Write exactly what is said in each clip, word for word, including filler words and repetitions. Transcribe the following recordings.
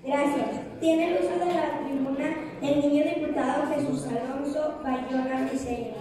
Gracias. Tiene el uso de la tribuna el niño diputado Jesús Alonso Bayona Briceño.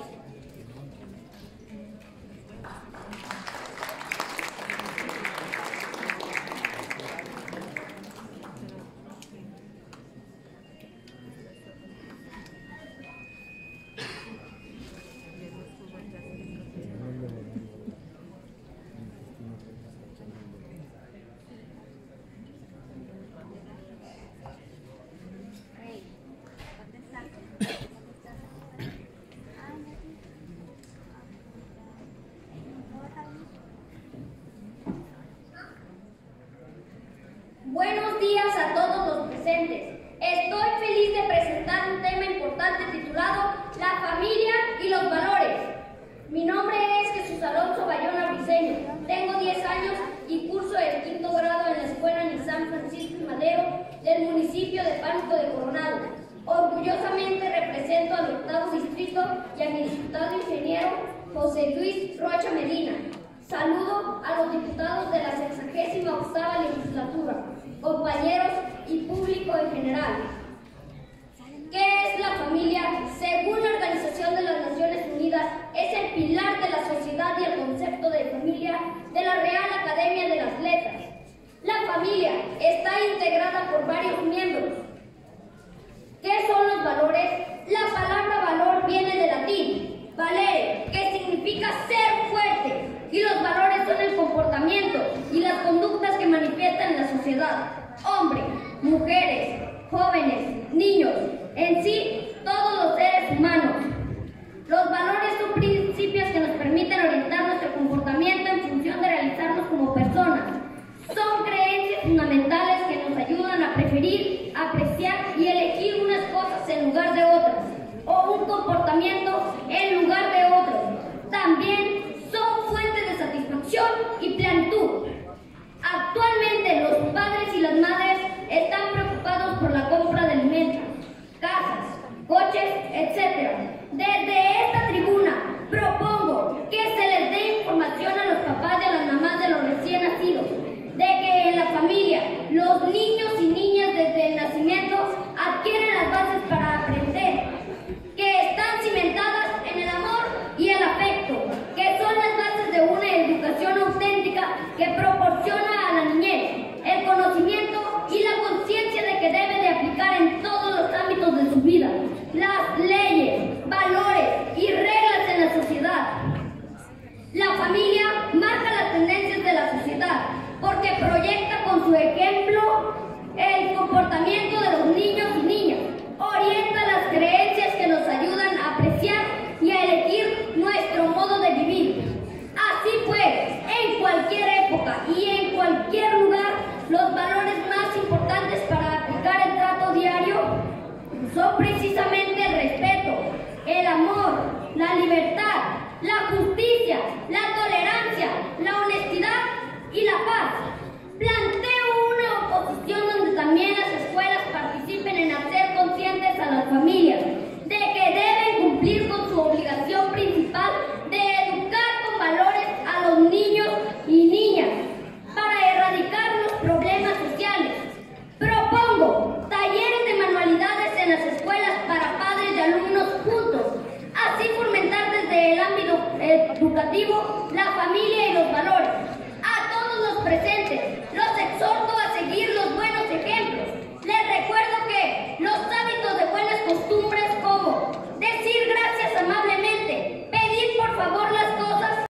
Buenos días a todos los presentes. Estoy feliz de presentar un tema importante titulado La familia y los valores. Mi nombre es Jesús Alonso Bayona Briceño. Tengo diez años y curso el quinto grado en la escuela Ni San Francisco y Madero del municipio de Pánuco de Coronado. Orgullosamente represento al octavo distrito y a mi diputado ingeniero José Luis Rocha Medina. Saludo a los diputados de la sexagésima octava legislatura, compañeros y público en general. ¿Qué es la familia? Según la Organización de las Naciones Unidas, es el pilar de la sociedad y el concepto de familia de la Real Academia de las Letras. La familia está integrada por varios miembros. ¿Qué son los valores? La palabra valor viene del latín, valere, que significa ser fuerte, y los valores son el comportamiento y las conductas que manifiestan la sociedad. Hombres, mujeres, jóvenes, niños, en sí, todos los seres humanos. Los valores son principios que nos permiten orientar nuestro comportamiento en función de realizarnos como personas. Son creencias fundamentales que nos ayudan a preferir, apreciar y elegir unas cosas en lugar de otras, o un comportamiento en lugar de otro. También son fuentes de satisfacción y plenitud. Actualmente los padres y las madres están preocupados por la compra de alimentos, casas, coches, etcétera. Desde esta tribuna propongo que se les dé información a los papás y a las mamás de los recién nacidos, de que en la familia los niños y niñas desde el nacimiento adquieren las bases para aprender, que están cimentadas en el amor y el afecto, que son las bases de una educación auténtica que proporciona a la niñez el conocimiento y la conciencia de que debe de aplicar en todos los ámbitos de su vida las leyes, valores y reglas en la sociedad. La familia marca las tendencias de la sociedad porque proyecta con su ejemplo el comportamiento de los niños y niñas, orienta las creencias que nos ayudan a apreciar y a elegir nuestro modo de vivir. Así pues, en cualquier época y en cualquier lugar, los valores más importantes para aplicar el trato diario son precisamente el respeto, el amor, la libertad